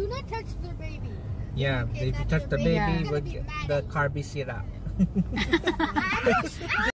not touch the baby. Yeah, if you touch the baby, Yeah. the car be sit up.